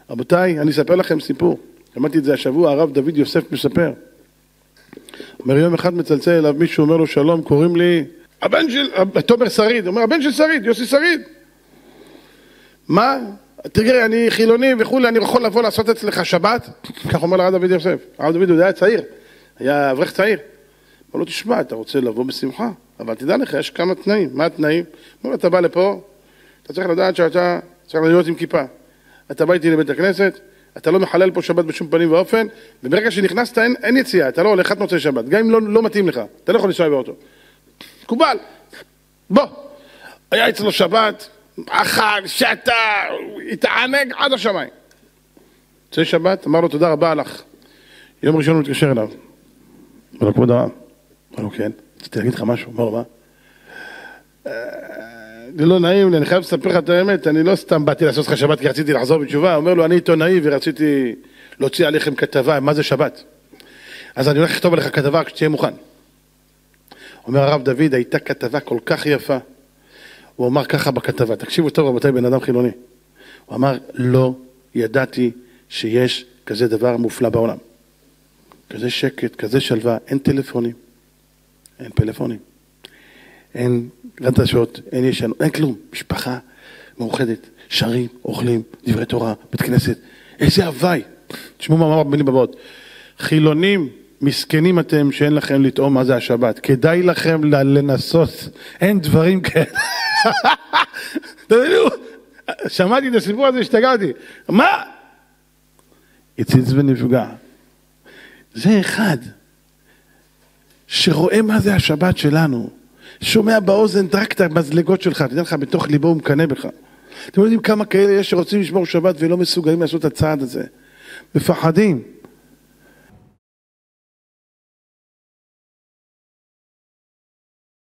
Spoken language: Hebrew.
רבותיי, אני אספר לכם סיפור. שמעתי את זה השבוע, הרב דוד יוסף מספר. אומר, יום אחד מצלצל אליו מישהו, אומר לו, שלום, קוראים לי הבן של, תומר שריד. אומר, הבן של שריד, יוסי שריד. מה? תראה, אני חילוני וכולי, אני יכול לבוא לעשות אצלך שבת? כך אומר לרב דוד יוסף. הרב דוד הוא היה צעיר, היה אברך צעיר. אמר לו, תשמע, אתה רוצה לבוא בשמחה, אבל תדע לך, יש כמה תנאים. מה התנאים? אמר לו, אתה בא לפה, אתה צריך לדעת שאתה צריך להיות עם כיפה. אתה בא איתי לבית הכנסת, אתה לא מחלל פה שבת בשום פנים ואופן, וברגע שנכנסת אין יציאה, אתה לא הולך עד מוצאי שבת, גם אם לא מתאים לך, אתה לא יכול לנסוע באוטו. מקובל, בוא. היה אצלו שבת, אכל, שתה, התענג עד השמיים. מוצאי שבת, אמר לו, תודה רבה לך. יום ראשון הוא מתקשר אליו. אמר לו, כבוד הרב. אמר לו, כן, רציתי להגיד לך משהו. אמר לו, מה? זה לא נעים לי, אני חייב לספר לך את האמת, אני לא סתם באתי לעשות לך שבת כי רציתי לחזור בתשובה, אומר לו, אני עיתונאי ורציתי להוציא עליכם כתבה, מה זה שבת? אז אני הולך לכתוב עליך כתבה כשתהיה מוכן. אומר הרב דוד, הייתה כתבה כל כך יפה, הוא אמר ככה בכתבה, תקשיבו טוב רבותיי, בן אדם חילוני, הוא אמר, לא ידעתי שיש כזה דבר מופלא בעולם, כזה שקט, כזה שלווה, אין טלפונים, אין פלאפונים. אין רדשות, אין ישנות, אין כלום. משפחה מאוחדת, שרים, אוכלים, דברי תורה, בית כנסת. איזה הוואי. תשמעו מה אמר במילים הבאות. חילונים, מסכנים אתם שאין לכם לטעום מה זה השבת. כדאי לכם לנסות. אין דברים כאלה. תבינו, שמעתי את הסיפור הזה, השתגעתי. מה? הציץ ונפגע. זה אחד שרואה מה זה השבת שלנו. שומע באוזן רק את המזלגות שלך, תדע לך, בתוך ליבו הוא מקנה בך. אתם יודעים כמה כאלה יש שרוצים לשמור שבת ולא מסוגלים לעשות את הצעד הזה. מפחדים.